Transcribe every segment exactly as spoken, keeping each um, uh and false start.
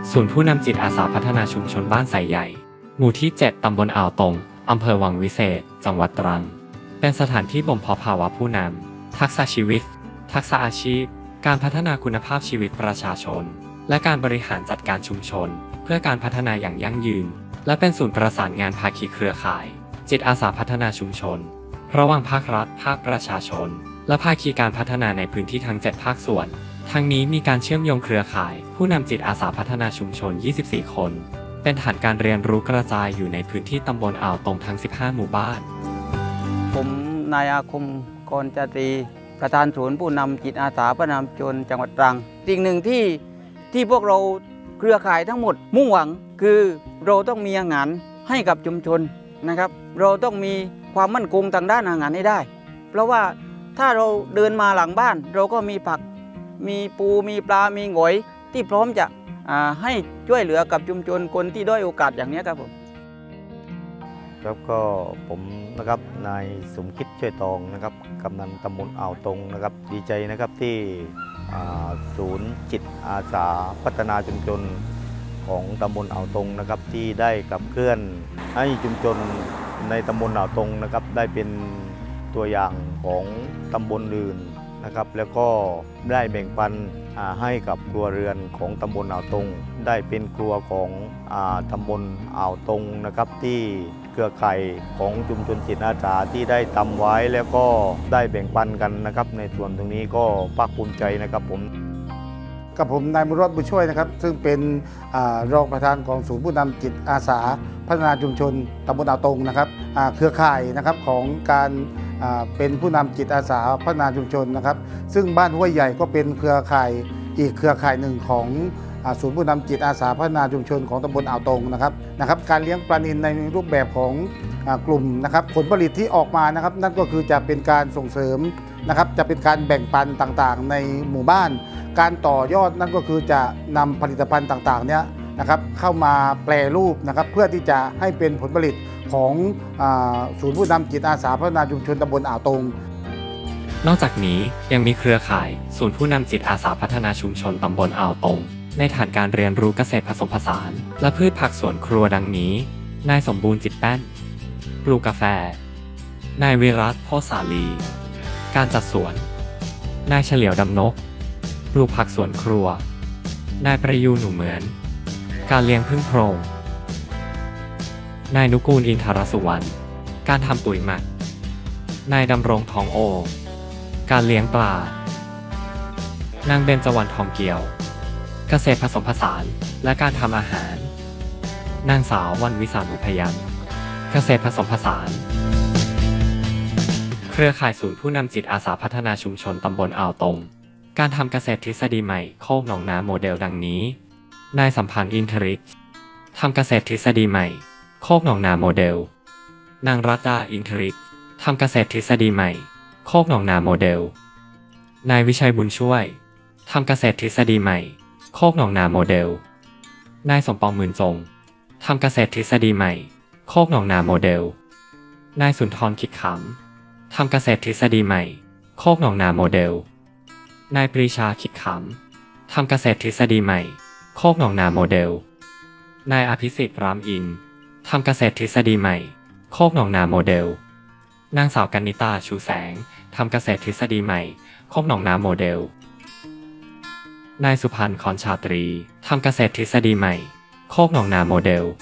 ศูนย์ผู้นำจิตอาสาพัฒนาชุมชนบ้านไสใหญ่หมู่ที่เจ็ดตำบลอ่าวตงอำเภอวังวิเศษจังหวัดตรังเป็นสถานที่บ่มเพาะภาวะผู้นำทักษะชีวิตทักษะอาชีพการพัฒนาคุณภาพชีวิตประชาชนและการบริหารจัดการชุมชนเพื่อการพัฒนาอย่างยั่งยืนและเป็นศูนย์ประสานงานภาคีเครือข่ายจิตอาสาพัฒนาชุมชนระหว่างภาครัฐภาคประชาชนและภาคีการพัฒนาในพื้นที่ทั้งเจ็ดภาคส่วนทั้งนี้มีการเชื่อมโยงเครือข่ายผู้นำจิตอาสาพัฒนาชุมชนยี่สิบสี่คนเป็นฐานการเรียนรู้กระจายอยู่ในพื้นที่ตำบลอ่าวตงทั้งสิบห้าหมู่บ้านผมนายอาคมกรจาตรีประธานศูนย์ผู้นำจิตอาสาพัฒนาชุมชนจังหวัดตรังสิ่งหนึ่งที่ที่พวกเราเครือข่ายทั้งหมดมุ่งหวังคือเราต้องมีอาหารให้กับชุมชนนะครับเราต้องมีความมั่นคงทางด้านอาหารให้ได้เพราะว่าถ้าเราเดินมาหลังบ้านเราก็มีผักมีปูมีปลามีหงอยที่พร้อมจะให้ช่วยเหลือกับชุมชนคนที่ด้อยโอกาสอย่างนี้ครับผมครับก็ผมนะครับนายสมคิดช่วยตองนะครับกำนันตำบลอ่าวตงนะครับดีใจนะครับที่ศูนย์จิตอาสาพัฒนาชุมชนของตำบลอ่าวตงนะครับที่ได้ขับเคลื่อนให้ชุมชนในตำบลอ่าวตงนะครับได้เป็นตัวอย่างของตำบลอื่นนะครับแล้วก็ได้แบ่งปันให้กับครัวเรือนของตำบลอ่าวตงได้เป็นครัวของตำบลอ่าวตงนะครับที่เครือข่ายของชุมชนจิตอาสาที่ได้ทำไว้แล้วก็ได้แบ่งปันกันนะครับในส่วนตรงนี้ก็ภาคภูมิใจนะครับผมกับผมนายมุรอดบุญช่วยนะครับซึ่งเป็นรองประธานของศูนย์ผู้นำจิตอาสาพัฒนาชุมชนตำบลอ่าวตงนะครับเครือข่ายนะครับของการเป็นผู้นำจิตอาสาพัฒนาชุมชนนะครับซึ่งบ้านห้วยใหญ่ก็เป็นเครือข่ายอีกเครือข่ายหนึ่งของศูนย์ผู้นำจิตอาสาพัฒนาชุมชนของตำบลอ่าวตงนะครับนะครับการเลี้ยงปลานิลในรูปแบบของกลุ่มนะครับผลผลิตที่ออกมานะครับนั่นก็คือจะเป็นการส่งเสริมนะครับจะเป็นการแบ่งปันต่างๆในหมู่บ้านการต่อยอดนั่นก็คือจะนำผลิตภัณฑ์ต่างๆเนี้ยนะครับเข้ามาแปรรูปนะครับเพื่อที่จะให้เป็นผลผลิตของศูนย์ผู้นำจิตอาสาพัฒนาชุมชนตำบลอ่าวตงนอกจากนี้ยังมีเครือข่ายศูนย์ผู้นำจิตอาสาพัฒนาชุมชนตำบลอ่าวตงในฐานการเรียนรู้เกษตรผสมผสานและพืชผักสวนครัวดังนี้นายสมบูรณ์จิตแป้นปลูกกาแฟนายวิรัตโพสาลีการจัดสวนนายเฉลียวดำนกปลูกผักสวนครัวนายประยูนหนูเหมือนการเลี้ยงผึ้งโพรงนายนุกูลอินทรสุวรรณการทำปุ๋ยหมักนายดำรงทองโอการเลี้ยงปลานางเบญจวรรณทองเกี่ยวเกษตรผสมผสานและการทำอาหารนางสาววรรณวิสานุพยัญชนะเกษตรผสมผสานเครือข่ายศูนย์ผู้นำจิตอาสาพัฒนาชุมชนตำบลอ่าวตงการทำเกษตรทฤษฎีใหม่โคกหนองนาโมเดลดังนี้นายสัมพันธ์อินทริกทำเกษตรทฤษฎีใหม่โคกหนองนาโมเดลนางรัตดาอินทริกทำเกษตรทฤษฎีใหม่โคกหนองนาโมเดลนายวิชัยบุญช่วยทำเกษตรทฤษฎีใหม่โคกหนองนาโมเดลนายสมปองหมื่นจงทำเกษตรทฤษฎีใหม่โคกหนองนาโมเดลนายสุนทรคิดขำทำเกษตรทฤษฎีใหม่โคกหนองนาโมเดลนายปรีชาคิดขำทำเกษตรทฤษฎีใหม่โคกหนองนาโมเดลนายอภิสิทธิ์รามอินทำเกษตรทฤษฎีใหม่โคกหนองนาโมเดลนางสาวกนิตาชูแสงทำเกษตรทฤษฎีใหม่โคกหนองนาโมเดลนายสุพันธ์คอนชาตรีทำเกษตรทฤษฎีใหม่โคกหนองนาโมเดล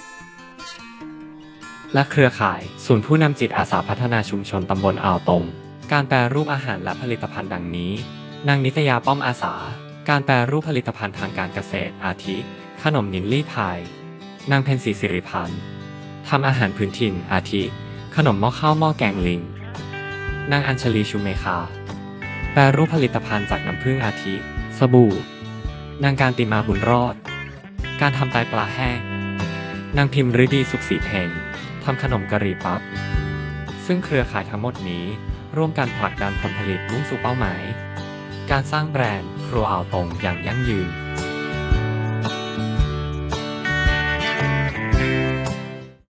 และเครือข่ายศูนย์ผู้นำจิตอาสาพัฒนาชุมชนตำบลอ่าวตงการแปรรูปอาหารและผลิตภัณฑ์ดังนี้นางนิตยาป้อมอาสาการแปรรูปผลิตภัณฑ์ทางการเกษตรอาทิขนมนิลลี่พายนางเพ็ญศรีสิริพันธ์ทำอาหารพื้นถิ่นอาทิขนมหม้อข้าวหม้อแกงลิงนางอัญชลีชูเมคาแปรรูปผลิตภัณฑ์จากน้ำผึ้งอาทิสบู่นางการติมาบุญรอดการทำไตปลาแห้งนางพิมพ์ฤดีสุขศรีเพ็งทำขนมกะหรี่ปั๊บซึ่งเครือข่ายทั้งหมดนี้ร่วมกันผลักดันผลผลิตมุ่งสู่เป้าหมายการสร้างแบรนด์ครัวอ่าวตงอย่างยั่งยืน